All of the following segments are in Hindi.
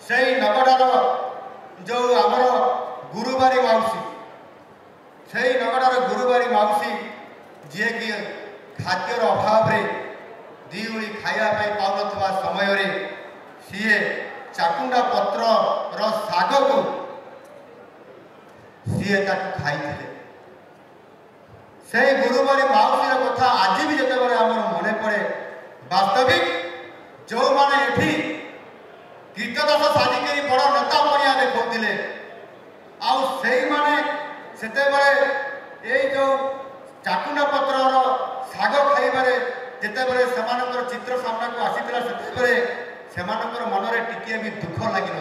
से नगडार जो आमर गुरुबारी माउसी से नगडार गुरुबारी माउसी जी कि खाद्यर अभाव दिउली खावाई पाउन समय सी चाकुंडा पत्र शाग को सी खाई से गुरुबारी माउसी कथा आज भी जिते आम मन पड़े वास्तविक जो मैंने ये कीर्तदास साजिक बड़ नेता पड़िया देखते से जो चाकुंडा पत्र शाग खाइबारे जितेबाला से चित्र सामना को आसीला से मनरे टिके भी दुख लगी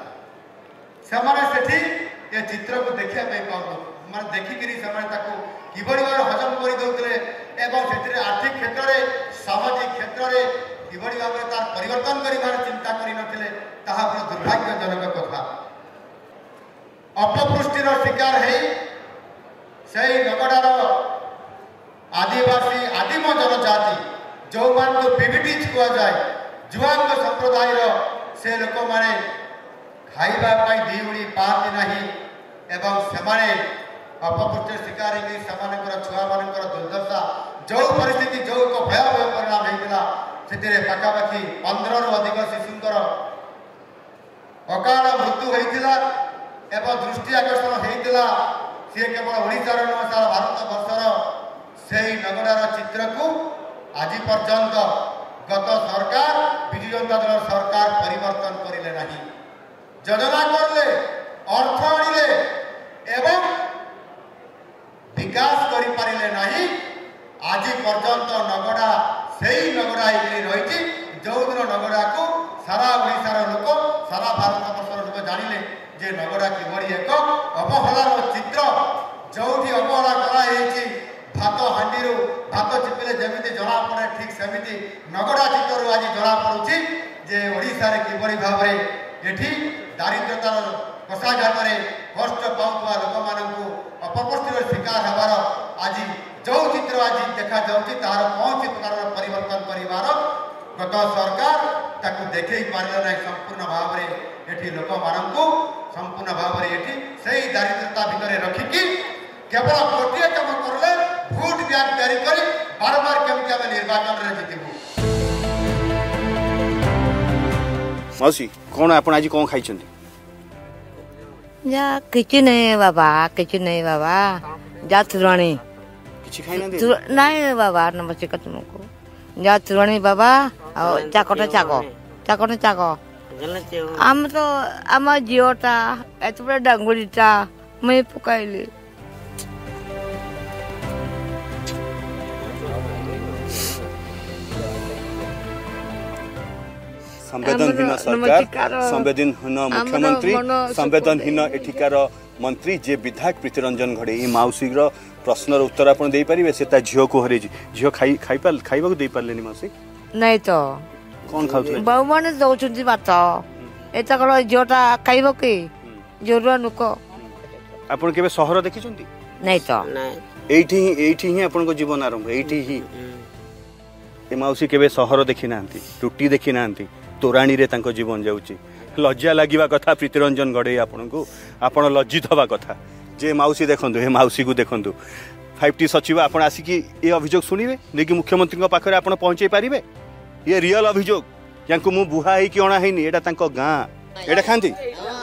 नाठी ये चित्र को देखापी पाऊँ मैं देखिकी कि हजम करदे से आर्थिक क्षेत्र में सामाजिक क्षेत्र में कि भाव में तार परिवर्तन कर चिंता करते दुर्भाग्यजनक कथा अपपुष्टिर शिकार है नगडार आदिवासी आदिम जनजाति जो मान पीबीटी कह जाए जुआंग संप्रदाय से लोक मैंने खाइबापी दिउड़ी पाती नहीं एवं से अपपुष्टि शिकार छुआ मान दुर्दशा जो परिस्थिति जो एक भयावह परिणाम होता से पाखापाखि 15 रु अधिक शिशुंर अकाल मृत्यु होता एवं दृष्टि आकर्षण होता सी केवल ओडिशार नुह सारा भारत वर्षर से नगडार चित्र को आज पर्यंत गत सरकार विजु जनता दल सरकार परिवर्तन करें ना योजना करले अर्थ आनिले एवं विकास करें ना आज पर्यंत नगड़ा से ही नगड़ा रही जो दिन नगड़ा को सारा ओडिशार लोक सारा भारत वर्षर लोक जानिले जे नगड़ा किभली एक अवहेलार चित्र जो अवहेला कराई भात हांडी भात चिपिले जमी जना पड़े ठीक सेमती नगड़ा चित्र आज जना पड़ुछि जे ओडिशारे किभली भाव में ये दारिद्र्यतार कषाघात कष्ट पाउथवा लोक मानू अपपुष्टिर शिकार होवार आज जो चित्र आज देखा जाउछि तार कौन प्रकार परिवर्तन करिवार गत सरकार ताकू देखै पारिला नै संपूर्ण भाव में ये लोक मानू संपूर्ण भाव में ये से दारिद्र्यता भितर रखिकी केवल गोटे कम करले भोट बैंक तैयारी कर बार बार केमती आम निर्वाचन में जितबू। मौसी कौन आप आज कौन खाई जा किसी नहीं बाबा किसी नहीं बाबा जा तुरानी नहीं बाबा नमस्ते तुमको जा तुरानी बाबा चाकोटा चाको चाकोटा चाको आम तो आम झीटा एत बड़ा डांगुरीटा मैं पकाइली संवेदनहीन सरकार संवेदनहीन मुख्यमंत्री संवेदनहीन एठिकार मंत्री जे विधायक प्रीतिरंजन घड़े ये मौसी प्रश्नर उत्तर आप दे पारे से झील को हर झील खाइबा दे पारे मौसी नहीं तो कौन खाऊ बहु मैंने दौरान भात एत कौन झीलटा खाइब कि जोरुआ नुक आप सहर देखी नहीं तो ही आपन जीवन आरंभ ये मौसी केवे सहर देखी ना टूटी देखी ना तोराणी रे तांको जीवन जाउची लज्जा लागिबा कथा प्रीतिरंजन गड़े आपण लज्जित हवा कथा जे मौसी देखंतु हे मौसी को देखंतु 5T सचिव आपण आसिकी ये अभियोग सुनिबे नेकी मुख्यमंत्री पाखरे आपण पहुंचे पारिबे ये रियल अभियोग यांको मु बुहा ही कि अणा हैनी एटा तांको गां एटा खांती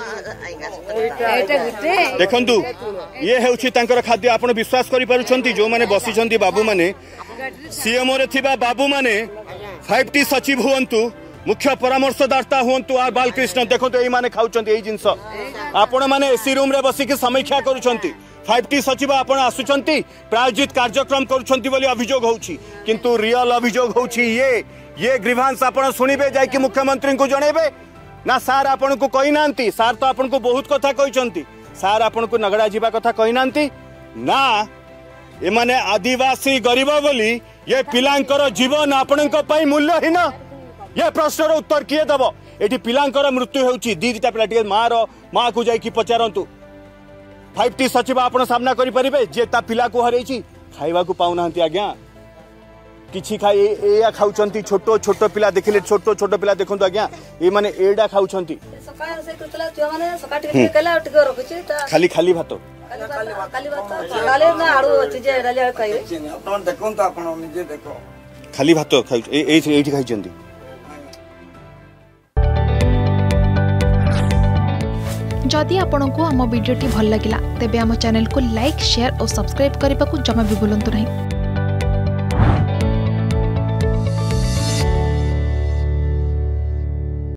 देखंतु ये हेउची तांकर खाद्य आपण विश्वास करि पारुछंती जो माने बसिछंती बाबू माने सीएमओ रे थिबा बाबू माने 5T सचिव हुअंतु मुख्य परामर्शदाता हुअंतु आर बालकृष्ण देखंतु एई माने खाउछंती एई जिंस आपण माने एसी रूम रे बसिकी समीक्षा करूछंती 5T सचिव आपण आसुछंती प्रायोजित कार्यक्रम करूछंती बोली अभियोग होउची किंतु रियल अभियोग होउची ये ग्रीवांस आपण सुनिबे जाय कि मुख्यमंत्री को जणेबे ना सार आपण को कहि नांती सार तो आपण को बहुत कथा कहिसंती सार आपण को नगड़ा जीवा कथा कहि नांती ना ए माने आदिवासी गरीब बोली ये पिलांकर जीवन आपणक पई मूल्यहीन ये प्रश्नर उत्तर किए दब ये पिलांकर मृत्यु होउची दीटा पिला टिके माँ को जाई पचारंतु 5T सचिव आपण सामना करि परिबे जे ता पिला को हरैची खाइबा को पाउ नांती आज्ञा किछि खाई एया खाउछंती छोटो छोटो पिला देखिले छोटो छोटो पिला देखंतु आज्ञा ए माने एडा खाउछंती सकाळ से कुतला जो माने सकाळ टिके केला टिके रखुची खाली खाली भात खाली भात डाले ना आड़ू अछि जे डाले खाइबे आपण देखो तो आपण निजे देखो खाली भात खाइ एठी खाइछंती। जदि आपंक आम भिडी भल लगा तेब आम चैनल को लाइक शेयर और सब्सक्राइब करने को जमा भी भूलु नहीं।